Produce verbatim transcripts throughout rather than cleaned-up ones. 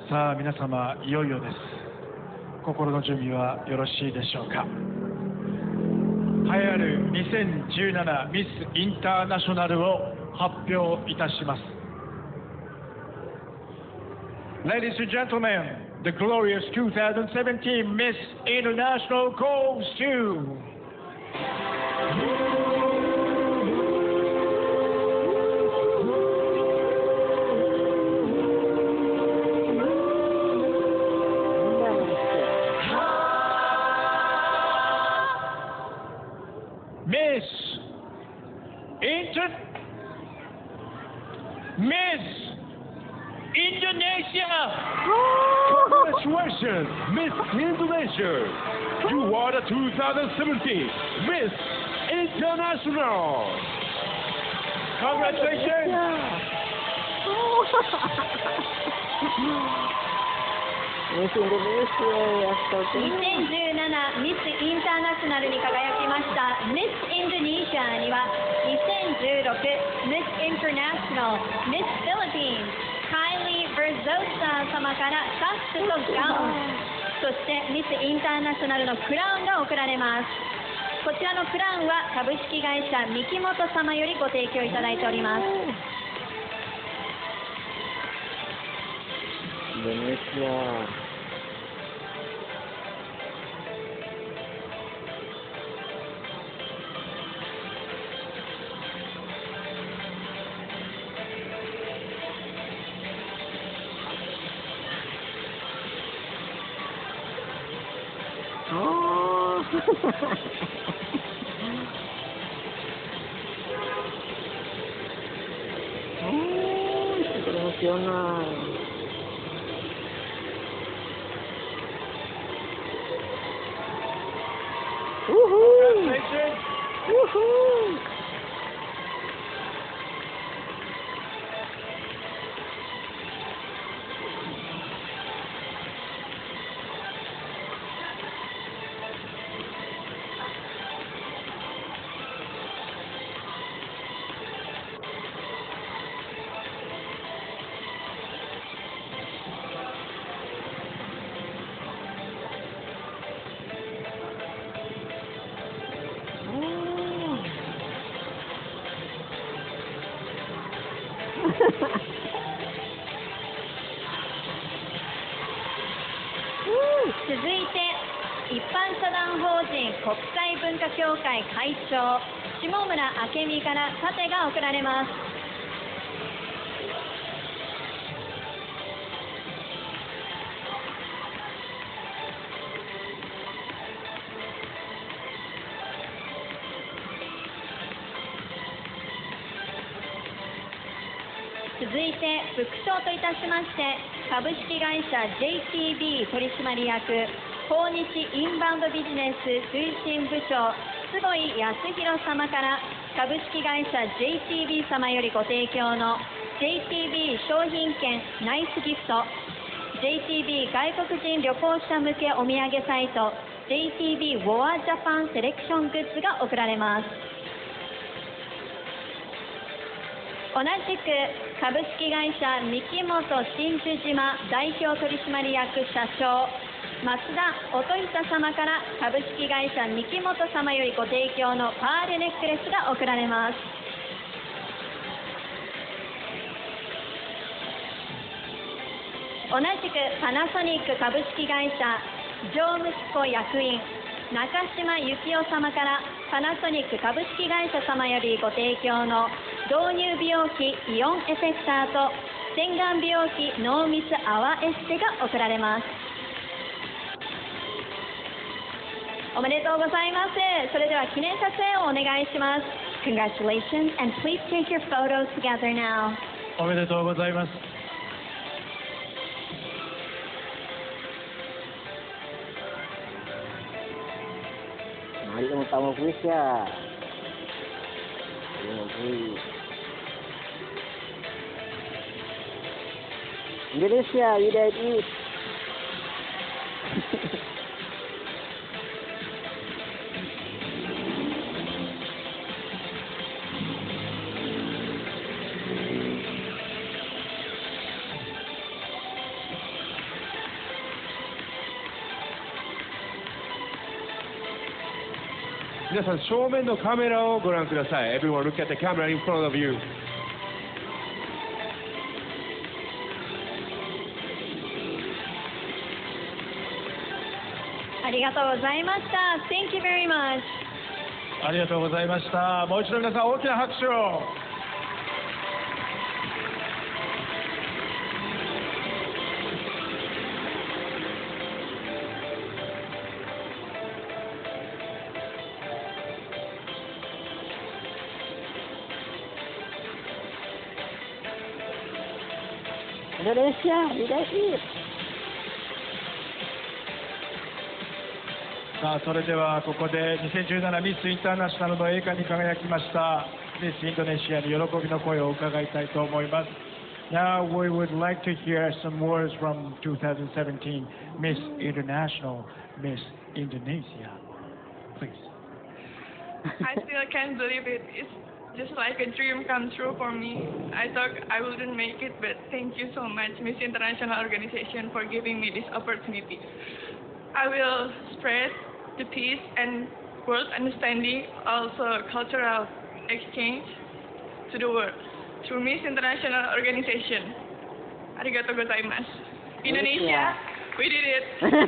さあ皆様、いよいよです。心の準備はよろしいでしょうか。栄えあるにせんじゅうななミスインターナショナルを発表いたします。 Ladies and gentlemen, the glorious two thousand seventeen Miss International goes to Miss Inter Miss Indonesia. Congratulations, Miss Indonesia. You are the two thousand seventeen Miss International. Congratulations. ミスインドネシアやったぜ。 にせんじゅうななミスインターナショナルに輝きましたミスインドネシアにはにせんじゅうろくミスインターナショナルミスフィリピンズカイリー・ベルゾーサ様からカップとガウン、そしてミスインターナショナルのクラウンが贈られます。こちらのクラウンは株式会社三木本様よりご提供いただいております。 インドネシア。Oh. Oh, se emociona. Woohoo! Woohoo! 続いて一般社団法人国際文化協会会長下村明美から盾が贈られます。続いて副賞といたしまして株式会社 ジェイティービー 取締役訪日インバウンドビジネス推進部長坪井康弘様から株式会社 ジェイティービー 様よりご提供の ジェイティービー 商品券ナイスギフト ジェイティービー 外国人旅行者向けお土産サイト ジェイティービー ウォアジャパンセレクショングッズが贈られます。同じく株式会社三木本真珠島代表取締役社長松田音久様から株式会社三木本様よりご提供のパールネックレスが贈られます。同じくパナソニック株式会社常務執行役員中島幸雄様からパナソニック株式会社様よりご提供の導入美容器イオンエフェクターと洗顔美容器ノーミス泡エステが贈られます。おめでとうございます。それでは記念撮影をお願いします。Congratulations and please take your photos together now. おめでとうございます。 Mari kamu please ya. Indonesia, we did it. 皆さん正面のカメラをご覧ください。Everyone look at the camera in front of you. ありがとうございました。Thank you very much. ありがとうございました。もう一度皆さん大きな拍手を。 インドネシア、リレー。 さあそれではここでにせんじゅうななミスインターナショナルの栄冠に輝きましたミスインドネシアに喜びの声を伺いたいと思います。Now we would like to hear some words from twenty seventeen Miss International, Miss Indonesia. Please. I still can't believe it. It's just like a dream come true for me. I thought I wouldn't make it, but thank you so much, Miss International Organization, for giving me this opportunity. I will spread the peace and world understanding, also cultural exchange to the world through Miss International Organization. Arigatou gozaimasu. Indonesia, we did it.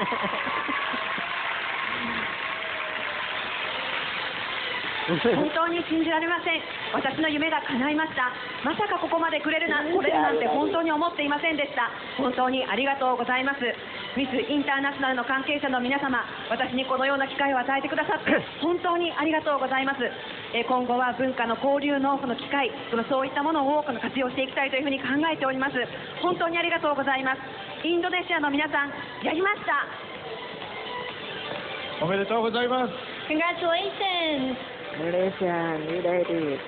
本当に信じられません。私の夢が叶いました。まさかここまで来れるな、来れるなんて本当に思っていませんでした。本当にありがとうございます。ミスインターナショナルの関係者の皆様、私にこのような機会を与えてくださって本当にありがとうございます。え今後は文化の交流のその機会、そのそういったものをこの活用していきたいというふうに考えております。本当にありがとうございます。インドネシアの皆さん、やりました。 おめでとうございます。 Congratulations. インドネシア、リレー。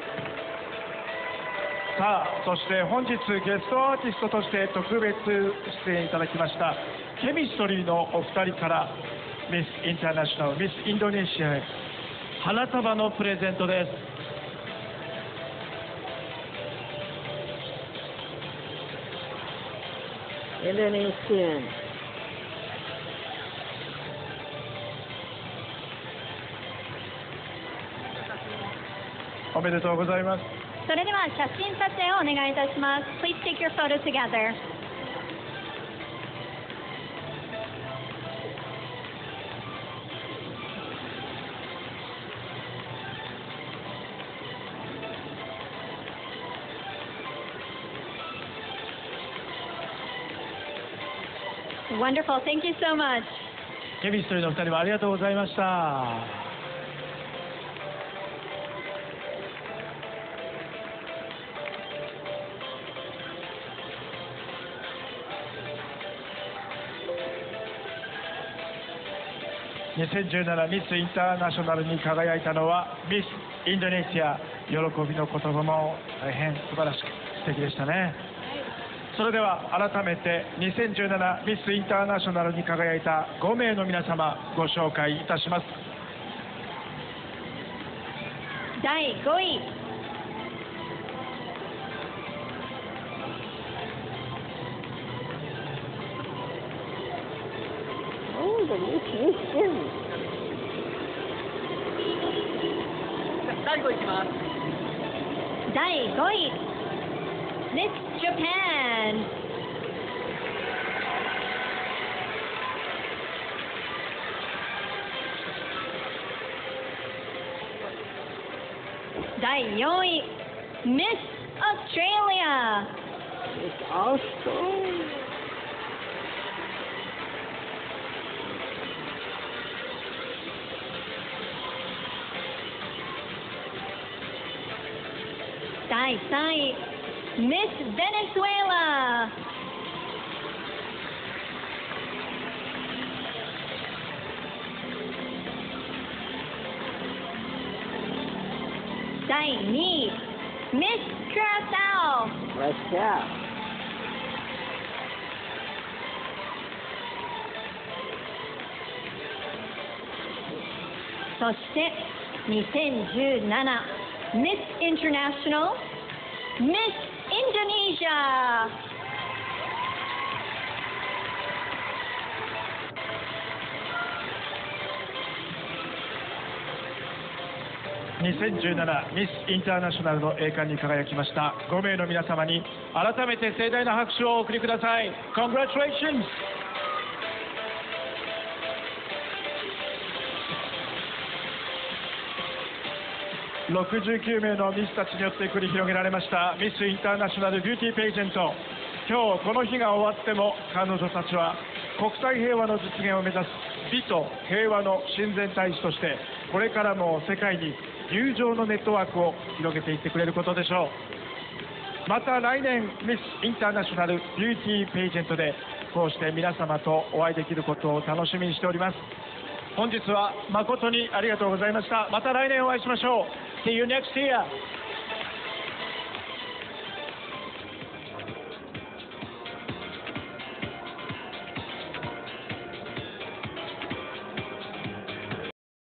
さあそして本日ゲストアーティストとして特別出演いただきましたケミストリーのお二人からミスインターナショナルミスインドネシアへ花束のプレゼントです。 インドネシア。 おめでとうございます。 それでは写真撮影をお願いいたします。Please take your photo together. Wonderful. Thank you so much. ケミストリーのお二人もありがとうございました。にせんじゅうななミスインターナショナルに輝いたのはミスインドネシア。喜びの言葉も大変素晴らしく素敵でしたね。それでは改めてにせんじゅうななミスインターナショナルに輝いたご名の皆様ご紹介いたします。 だいごいだいごいきます。 だいごい Miss Japan. だいよんい Miss Australia. It's awesome. だいさんい Miss Venezuela. だいにい Miss Curacao. Russia. そしてにせんじゅうなな Miss International, Miss Indonesia. にせんじゅうななミスインターナショナルの栄冠に輝きましたご名の皆様に改めて盛大な拍手をお送りください。 Congratulations!ろくじゅうきゅうめいのミスたちによって繰り広げられましたミスインターナショナルビューティーペイジェント。今日この日が終わっても彼女たちは国際平和の実現を目指す美と平和の親善大使としてこれからも世界に友情のネットワークを広げていってくれることでしょう。また来年ミスインターナショナルビューティーペイジェントでこうして皆様とお会いできることを楽しみにしております。本日は誠にありがとうございました。また来年お会いしましょう。See you next year.